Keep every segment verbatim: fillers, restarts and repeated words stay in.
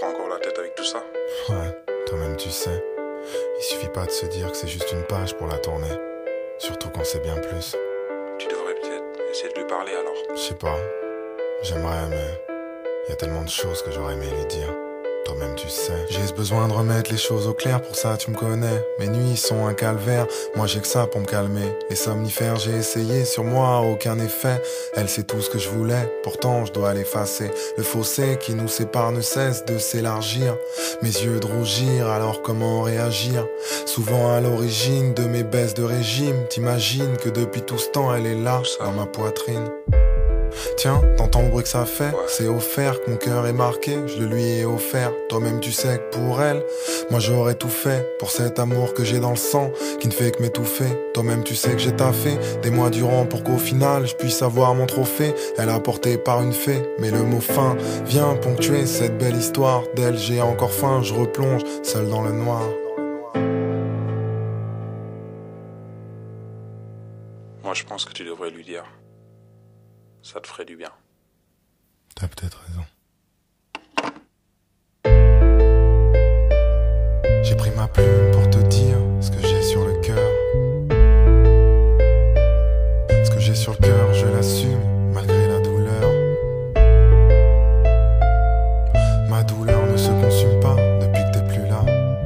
prends encore la tête avec tout ça? Ouais, toi-même tu sais. Il suffit pas de se dire que c'est juste une page pour la tourner. Surtout quand c'est bien plus. Tu devrais peut-être essayer de lui parler alors. Je sais pas. J'aimerais, mais il y a tellement de choses que j'aurais aimé lui dire. Toi-même tu sais. J'ai ce besoin de remettre les choses au clair, pour ça tu me connais. Mes nuits sont un calvaire, moi j'ai que ça pour me calmer. Les somnifères j'ai essayé, sur moi aucun effet. Elle sait tout ce que je voulais, pourtant je dois l'effacer. Le fossé qui nous sépare ne cesse de s'élargir. Mes yeux de rougir, alors comment réagir? Souvent à l'origine de mes baisses de régime. T'imagines que depuis tout ce temps elle est là, dans ma poitrine. Tiens, t'entends le bruit que ça fait? Ouais. C'est offert que mon cœur est marqué, je le lui ai offert. Toi-même tu sais que pour elle, moi j'aurais tout fait. Pour cet amour que j'ai dans le sang, qui ne fait que m'étouffer. Toi-même tu sais que j'ai taffé des mois durant pour qu'au final je puisse avoir mon trophée. Elle a porté par une fée, mais le mot fin vient ponctuer cette belle histoire. D'elle j'ai encore faim, je replonge seul dans le noir. Moi je pense que tu devrais lui dire. Ça te ferait du bien. T'as peut-être raison. J'ai pris ma plume pour te dire ce que j'ai sur le cœur. Ce que j'ai sur le cœur, je l'assume, malgré la douleur. Ma douleur ne se consume pas depuis que t'es plus là.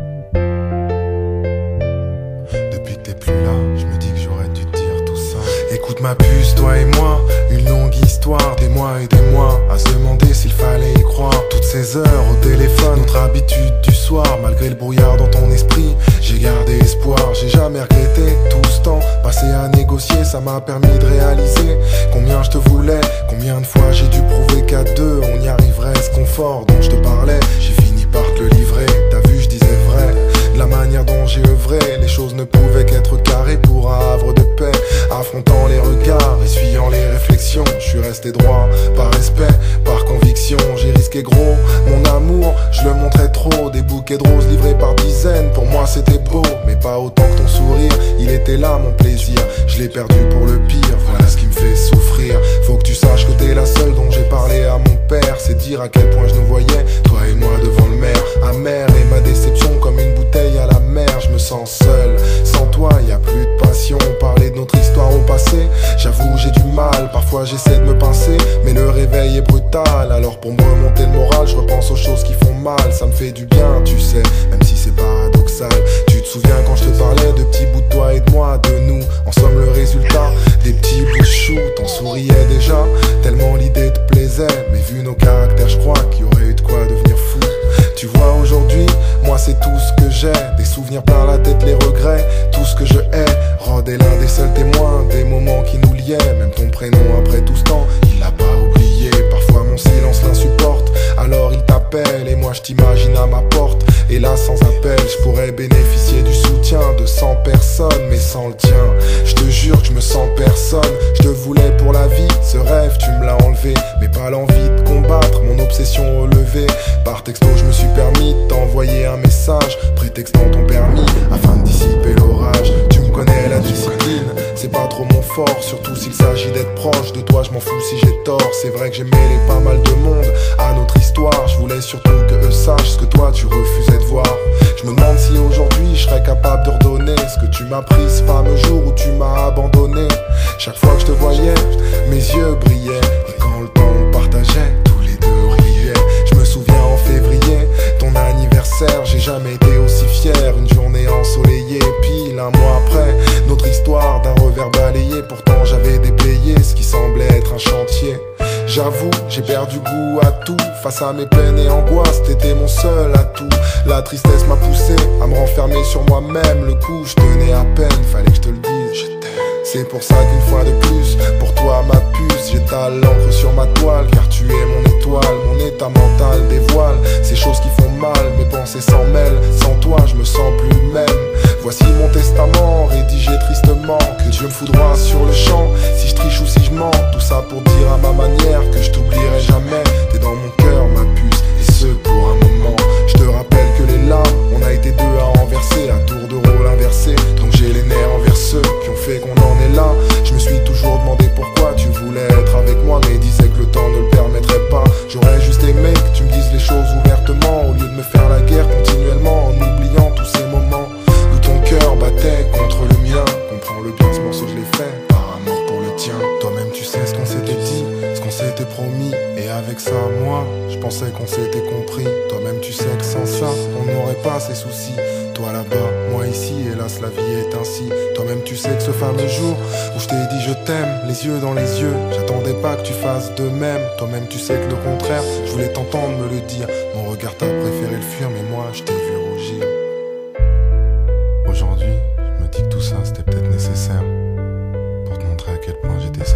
Depuis que t'es plus là, je me dis que j'aurais dû te dire tout ça. Écoute ma puce, toi et moi, une longue histoire, des mois et des mois, à se demander s'il fallait y croire. Toutes ces heures au téléphone, notre habitude du soir, malgré le brouillard dans ton esprit, j'ai gardé espoir. J'ai jamais regretté tout ce temps passé à négocier, ça m'a permis de réaliser combien je te voulais, combien de fois j'ai dû prouver qu'à deux on y arriverait. Ce confort dont je te parlais, j'ai fini par te le livrer. T'as vu, je disais vrai, de la manière dont j'ai œuvré, les choses ne pouvaient qu'être carrées pour un havre de paix. Affrontant les regards, essuyant les réflexions, je suis resté droit, par respect, par conviction. J'ai risqué gros, mon amour, je le montrais trop. Des bouquets de roses livrés par dizaines, pour moi c'était beau, mais pas autant que ton sourire. Il était là mon plaisir, je l'ai perdu pour le pire. Voilà ce qui me fait souffrir. Faut que tu saches que t'es la seule dont j'ai parlé à mon père. C'est dire à quel point je nous voyais, toi et moi devant le maire. Amer et ma déception comme une bouteille à la mer. Je me sens seul, sans toi y a plus de passion. Parler de notre histoire au passé, j'avoue j'ai du mal. Parfois j'essaie de me pincer, mais le réveil est brutal. Alors pour me remonter le moral, je repense aux choses qui font mal. Ça me fait du bien, tu sais, même si c'est paradoxal. Tu te souviens quand je te parlais de petits bouts de toi et de moi, de nous. En somme le résultat, des petits bouts de chou. T'en souriais déjà, tellement l'idée te plaisait. Mais vu nos caractères, je crois qu'il y aurait eu de quoi devenir fou. Tu vois aujourd'hui, moi c'est tout ce que j'ai. Des souvenirs par la tête, les regrets, tout ce que je hais. Rod est l'un des seuls témoins des moments qui nous liaient. Même ton prénom après tout ce temps, il l'a pas oublié. Parfois mon silence l'insupporte, alors il t'appelle et moi je t'imagine à ma porte. Et là sans appel, je pourrais bénéficier du soutien de cent personnes, mais sans le tien, je te jure que je me sens personne. Je te voulais pour la vie, ce rêve tu me l'as enlevé, mais pas l'envie de combattre mon obsession relevée. Par texto je me suis permis de t'envoyer un message, prétextant ton permis afin de dissiper l'orage. Tu me connais, la discipline, c'est pas trop mon fort, surtout s'il s'agit d'être proche de toi, je m'en fous si j'ai tort. C'est vrai que j'ai mêlé pas mal de monde à notre histoire, je voulais surtout que eux sachent ce que toi tu refusais de voir. Je me demande si aujourd'hui je serais capable de redonner ce que tu m'as pris ce fameux jour où tu m'as abandonné. Chaque fois que je te voyais, mes yeux brillaient, et quand le temps on partageait, tous les deux riaient. Je me souviens en février, ton anniversaire, j'ai jamais été aussi fier. Une journée ensoleillée, pile un mois après, notre histoire d'un revers balayé. Pourtant j'avais déblayé ce qui semblait être un chantier. J'avoue, j'ai perdu goût à tout. Face à mes peines et angoisses, t'étais mon seul atout. La tristesse m'a poussé à me renfermer sur moi-même. Le coup, je tenais à peine, fallait que je te le dise, je t'aime. C'est pour ça qu'une fois de plus, pour toi ma puce, j'étale l'encre sur ma toile. Car tu es mon étoile, mon état mental dévoile ces choses qui font mal, mes pensées s'en mêlent. Sans toi, je me sens plus le même. Voici mon testament, rédigé tristement. Que Dieu me foudroie sur le champ, si je triche ou si je mens. Tout ça pour dire à ma manière que je t'oublierai jamais. T'es dans mon cœur, ma puce, et ce pour un moment. Je te rappelle que les larmes, on a été deux à renverser, à tour de rôle inversé. Donc j'ai les nerfs envers ceux qui ont fait qu'on en est là. Je me suis toujours demandé pourquoi tu voulais être avec moi, mais disais que le temps ne le permettrait pas. J'aurais juste aimé que tu me dises les choses ouvertement, n'aurais pas ces soucis. Toi là-bas, moi ici, hélas la vie est ainsi. Toi-même tu sais que ce fameux jour où je t'ai dit je t'aime, les yeux dans les yeux, j'attendais pas que tu fasses de même. Toi-même tu sais que le contraire, je voulais t'entendre me le dire. Mon regard t'a préféré le fuir, mais moi je t'ai vu rougir. Aujourd'hui, je me dis que tout ça c'était peut-être nécessaire pour te montrer à quel point j'étais sincère.